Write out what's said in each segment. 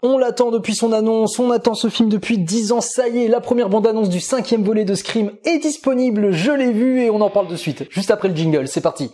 On l'attend depuis son annonce, on attend ce film depuis 10 ans, ça y est, la première bande-annonce du 5e volet de Scream est disponible, je l'ai vu et on en parle de suite, juste après le jingle, c'est parti.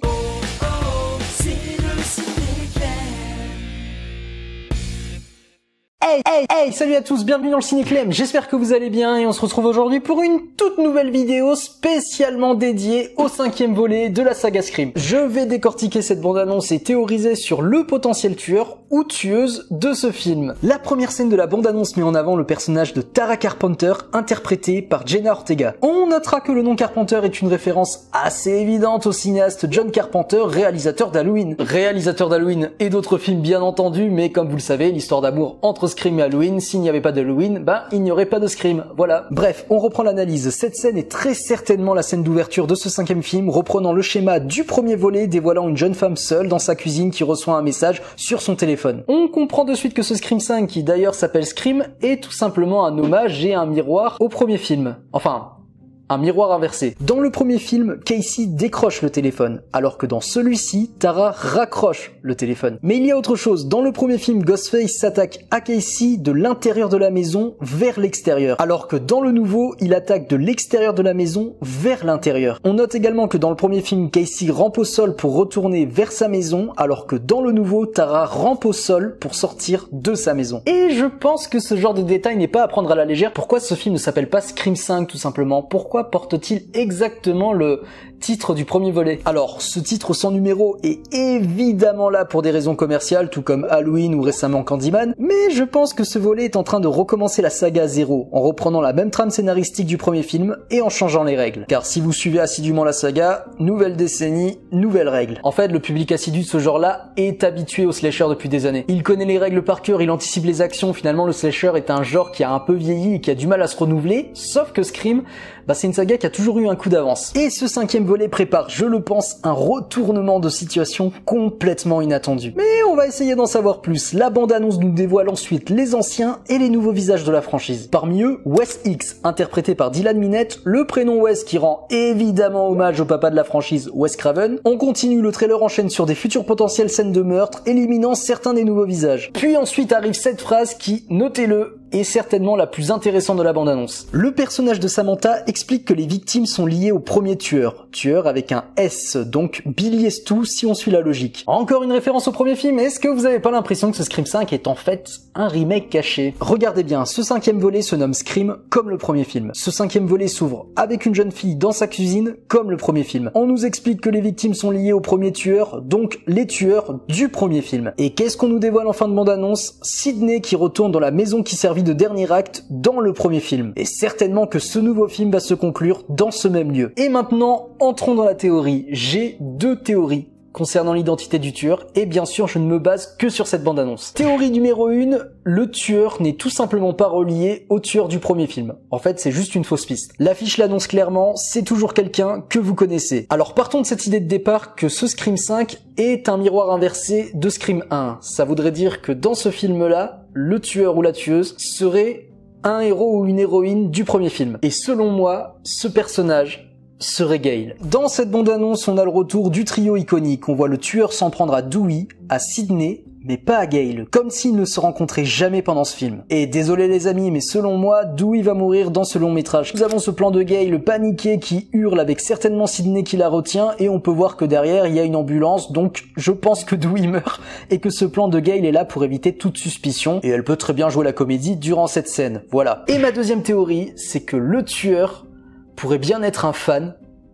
Hey, salut à tous, bienvenue dans le Ciné-Clem, j'espère que vous allez bien et on se retrouve aujourd'hui pour une toute nouvelle vidéo spécialement dédiée au 5e volet de la saga Scream. Je vais décortiquer cette bande-annonce et théoriser sur le potentiel tueur ou tueuse de ce film. La première scène de la bande-annonce met en avant le personnage de Tara Carpenter, interprétée par Jenna Ortega. On notera que le nom Carpenter est une référence assez évidente au cinéaste John Carpenter, réalisateur d'Halloween. Réalisateur d'Halloween et d'autres films bien entendu, mais comme vous le savez, l'histoire d'amour entre Scream et Halloween, s'il n'y avait pas d'Halloween, il n'y aurait pas de Scream, voilà. Bref, on reprend l'analyse. Cette scène est très certainement la scène d'ouverture de ce 5e film, reprenant le schéma du premier volet, dévoilant une jeune femme seule dans sa cuisine qui reçoit un message sur son téléphone. On comprend de suite que ce Scream 5, qui d'ailleurs s'appelle Scream, est tout simplement un hommage et un miroir au premier film. Enfin, un miroir inversé. Dans le premier film, Casey décroche le téléphone, alors que dans celui-ci, Tara raccroche le téléphone. Mais il y a autre chose. Dans le premier film, Ghostface s'attaque à Casey de l'intérieur de la maison vers l'extérieur, alors que dans le nouveau, il attaque de l'extérieur de la maison vers l'intérieur. On note également que dans le premier film, Casey rampe au sol pour retourner vers sa maison, alors que dans le nouveau, Tara rampe au sol pour sortir de sa maison. Et je pense que ce genre de détail n'est pas à prendre à la légère. Pourquoi ce film ne s'appelle pas Scream 5 tout simplement? Pourquoi porte-t-il exactement le titre du premier volet? Alors, ce titre sans numéro est évidemment là pour des raisons commerciales, tout comme Halloween ou récemment Candyman, mais je pense que ce volet est en train de recommencer la saga à zéro, en reprenant la même trame scénaristique du premier film et en changeant les règles. Car si vous suivez assidûment la saga, nouvelle décennie, nouvelles règles. En fait, le public assidu de ce genre-là est habitué au slasher depuis des années. Il connaît les règles par cœur, il anticipe les actions, finalement le slasher est un genre qui a un peu vieilli et qui a du mal à se renouveler, sauf que Scream, c'est une saga qui a toujours eu un coup d'avance. Et ce 5e volet prépare, je le pense, un retournement de situation complètement inattendu. Mais on va essayer d'en savoir plus. La bande-annonce nous dévoile ensuite les anciens et les nouveaux visages de la franchise. Parmi eux, Wes X, interprété par Dylan Minnette, le prénom Wes qui rend évidemment hommage au papa de la franchise, Wes Craven. On continue, le trailer enchaîne sur des futures potentielles scènes de meurtre, éliminant certains des nouveaux visages. Puis ensuite arrive cette phrase qui, notez-le, est certainement la plus intéressante de la bande-annonce. Le personnage de Samantha explique que les victimes sont liées au premier tueur. Tueur avec un S, donc Billy Estou si on suit la logique. Encore une référence au premier film, est-ce que vous avez pas l'impression que ce Scream 5 est en fait un remake caché? Regardez bien, ce 5e volet se nomme Scream comme le premier film. Ce 5e volet s'ouvre avec une jeune fille dans sa cuisine comme le premier film. On nous explique que les victimes sont liées au premier tueur, donc les tueurs du premier film. Et qu'est-ce qu'on nous dévoile en fin de bande-annonce? Sidney qui retourne dans la maison qui servit de dernier acte dans le premier film. Et certainement que ce nouveau film va se conclure dans ce même lieu. Et maintenant, entrons dans la théorie. J'ai deux théories concernant l'identité du tueur, et bien sûr je ne me base que sur cette bande-annonce. Théorie numéro 1, le tueur n'est tout simplement pas relié au tueur du premier film. En fait, c'est juste une fausse piste. L'affiche l'annonce clairement, c'est toujours quelqu'un que vous connaissez. Alors partons de cette idée de départ que ce Scream 5 est un miroir inversé de Scream 1. Ça voudrait dire que dans ce film-là, le tueur ou la tueuse serait un héros ou une héroïne du premier film. Et selon moi, ce personnage serait Gale. Dans cette bande-annonce, on a le retour du trio iconique. On voit le tueur s'en prendre à Dewey, à Sidney, mais pas à Gale, comme s'ils ne se rencontraient jamais pendant ce film. Et désolé les amis, mais selon moi, Dewey va mourir dans ce long métrage. Nous avons ce plan de Gale paniqué qui hurle avec certainement Sidney qui la retient, et on peut voir que derrière il y a une ambulance, donc je pense que Dewey meurt, et que ce plan de Gale est là pour éviter toute suspicion, et elle peut très bien jouer la comédie durant cette scène, voilà. Et ma deuxième théorie, c'est que le tueur pourrait bien être un fan,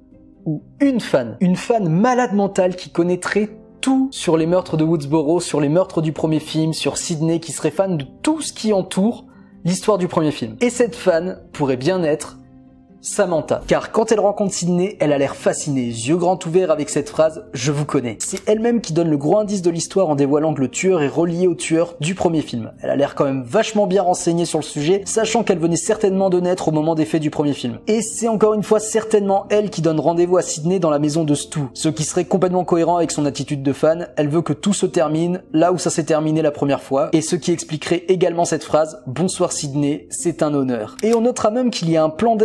ou une fan malade mentale qui connaîtrait tout sur les meurtres de Woodsboro, sur les meurtres du premier film, sur Sidney, qui serait fan de tout ce qui entoure l'histoire du premier film. Et cette fan pourrait bien être Samantha. Car quand elle rencontre Sidney, elle a l'air fascinée, yeux grands ouverts avec cette phrase « Je vous connais ». C'est elle-même qui donne le gros indice de l'histoire en dévoilant que le tueur est relié au tueur du premier film. Elle a l'air quand même vachement bien renseignée sur le sujet, sachant qu'elle venait certainement de naître au moment des faits du premier film. Et c'est encore une fois certainement elle qui donne rendez-vous à Sidney dans la maison de Stu, ce qui serait complètement cohérent avec son attitude de fan. Elle veut que tout se termine là où ça s'est terminé la première fois, et ce qui expliquerait également cette phrase « Bonsoir Sidney, c'est un honneur ». Et on notera même qu'il y a un plan d'elle dans cette bande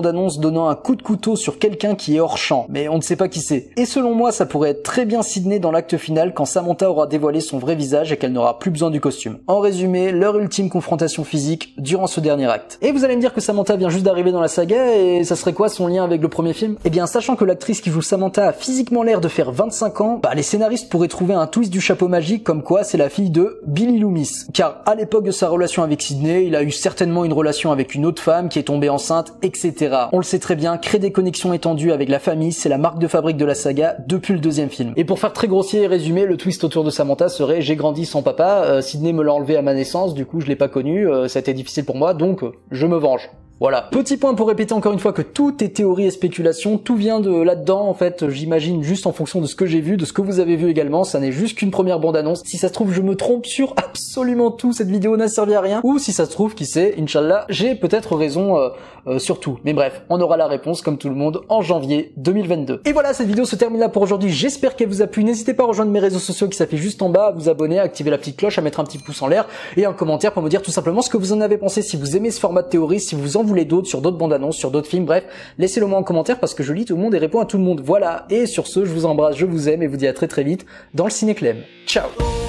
bande-annonce donnant un coup de couteau sur quelqu'un qui est hors champ, mais on ne sait pas qui c'est. Et selon moi, ça pourrait être très bien Sydney dans l'acte final quand Samantha aura dévoilé son vrai visage et qu'elle n'aura plus besoin du costume. En résumé, leur ultime confrontation physique durant ce dernier acte. Et vous allez me dire que Samantha vient juste d'arriver dans la saga, et ça serait quoi son lien avec le premier film? Eh bien, sachant que l'actrice qui joue Samantha a physiquement l'air de faire 25 ans, les scénaristes pourraient trouver un twist du chapeau magique comme quoi c'est la fille de Billy Loomis. Car à l'époque de sa relation avec Sydney, il a eu certainement une relation avec une autre femme qui est tombée enceinte, etc. On le sait très bien, créer des connexions étendues avec la famille, c'est la marque de fabrique de la saga depuis le deuxième film. Et pour faire très grossier et résumé, le twist autour de Samantha serait: j'ai grandi sans papa, Sydney me l'a enlevé à ma naissance, du coup je l'ai pas connu, ça a été difficile pour moi, donc je me venge. Voilà. Petit point pour répéter encore une fois que tout est théorie et spéculation, tout vient de là-dedans en fait, j'imagine juste en fonction de ce que j'ai vu, de ce que vous avez vu également, ça n'est juste qu'une première bande-annonce. Si ça se trouve je me trompe sur absolument tout, cette vidéo n'a servi à rien, ou si ça se trouve, qui sait, Inch'Allah, j'ai peut-être raison sur tout. Mais bref, on aura la réponse comme tout le monde en janvier 2022. Et voilà, cette vidéo se termine là pour aujourd'hui, j'espère qu'elle vous a plu, n'hésitez pas à rejoindre mes réseaux sociaux qui s'affichent juste en bas, à vous abonner, à activer la petite cloche, à mettre un petit pouce en l'air, et un commentaire pour me dire tout simplement ce que vous en avez pensé, si vous aimez ce format de théorie, si vous en voulez d'autres, sur d'autres bandes annonces, sur d'autres films, bref, laissez-le moi en commentaire parce que je lis tout le monde et réponds à tout le monde. Voilà, et sur ce, je vous embrasse, je vous aime et vous dis à très très vite dans le Ciné Clem. Ciao.